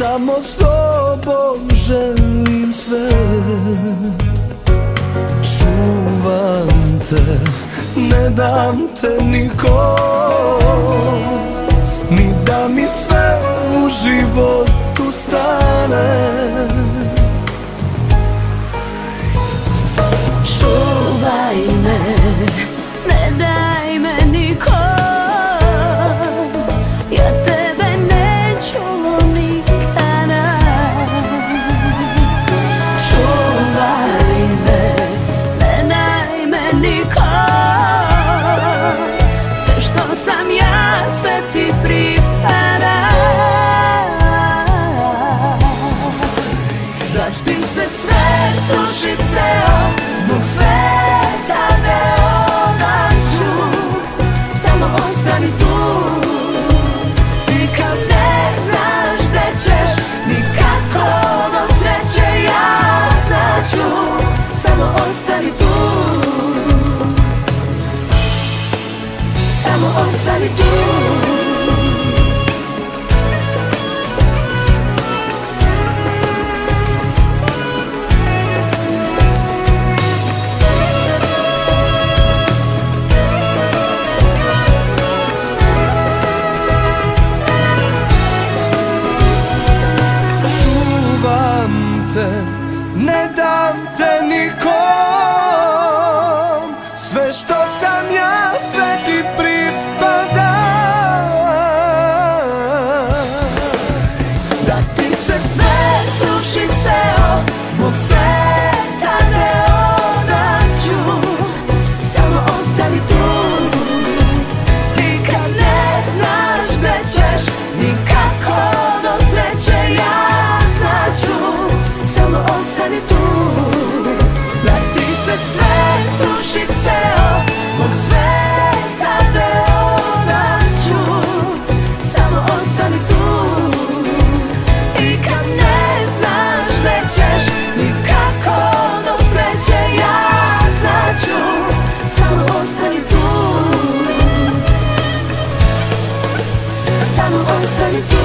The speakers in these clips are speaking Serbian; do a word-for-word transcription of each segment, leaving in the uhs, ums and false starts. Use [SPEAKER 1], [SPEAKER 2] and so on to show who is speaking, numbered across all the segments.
[SPEAKER 1] samo s tobom želim sve. Čuvam te, ne dam te nikom, ni da mi sve u životu stane.
[SPEAKER 2] Čuvaj me, ne daj me nikom, ja tebe neću nikada. Čuvaj me, ne daj me nikom, sve što sam ja, sve ti pripada. Da ti se sve sruši ceo, mog sveta ne odaću, samo ostani tu. I kad ne znaš gde ćeš, nikako do sreće, ja znaću, samo ostani tu. Samo ostani tu.
[SPEAKER 1] Ne dam te nikom, sve što sam ja, sve ti pripada.
[SPEAKER 2] Da ti se sve sruši ceo, mog sveta ne odaću, samo ostani tu. I kad ne znaš gde ćeš, nikako do sreće, ja znaću, samo ostani tu. Da ti se sve sruši ceo, mog sveta ne odaću, samo ostani tu. I kad ne znaš gde ćeš, nikako do sreće, ja znaću, samo ostani tu. Samo ostani tu.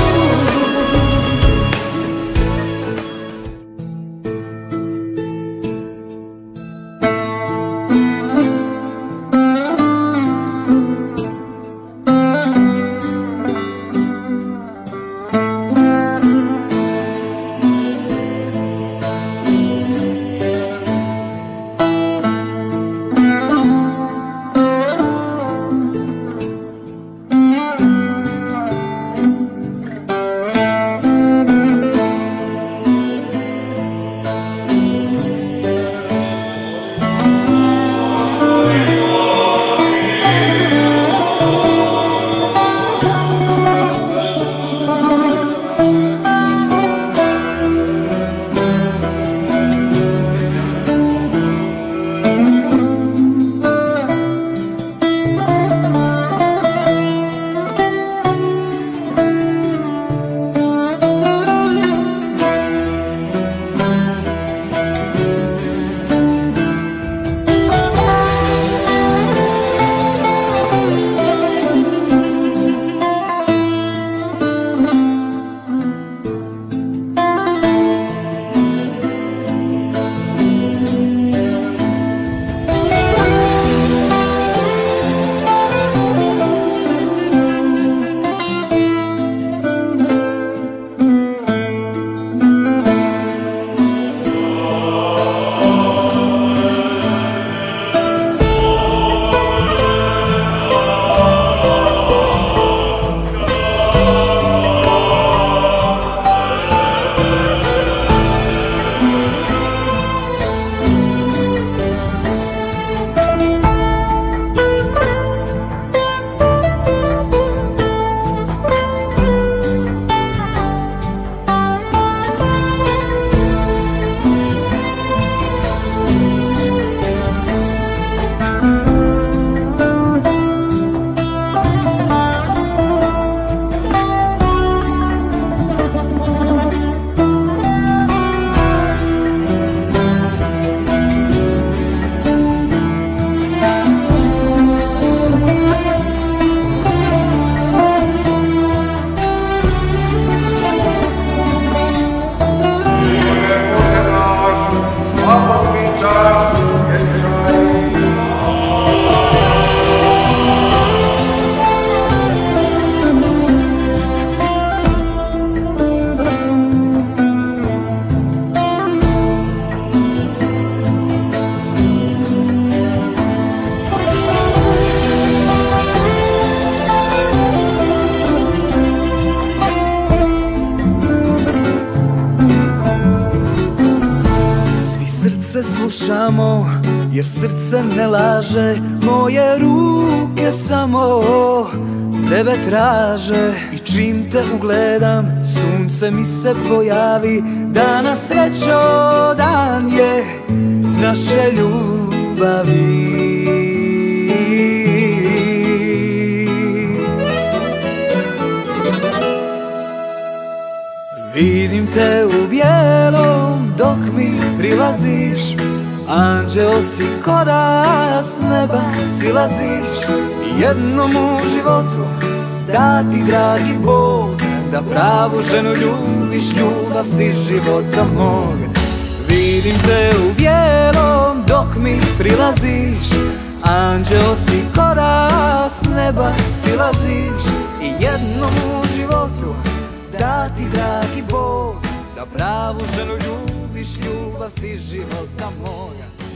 [SPEAKER 1] slušamo, jer srce ne laže. Moje ruke samo tebe traže i čim te ugledam, sunce mi se pojavi. Danas srećo dan je naše ljubavi. Vidim te u bijelom dok mi prilaziš, anđeo si ko da s neba silaziš. Jednom u životu da ti dragi Bog, da pravu ženu ljubiš, ljubav si života mog. Vidim te u bijelom dok mi prilaziš, anđeo si ko da s neba silaziš. I jednom u životu da ti dragi Bog, da pravu ženu ljubiš, ljubav si života moga.